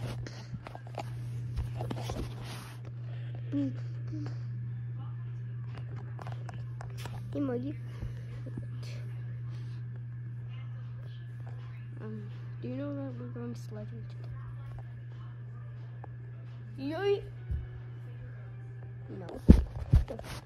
Emoji. Do you know that we're going sledding today? No.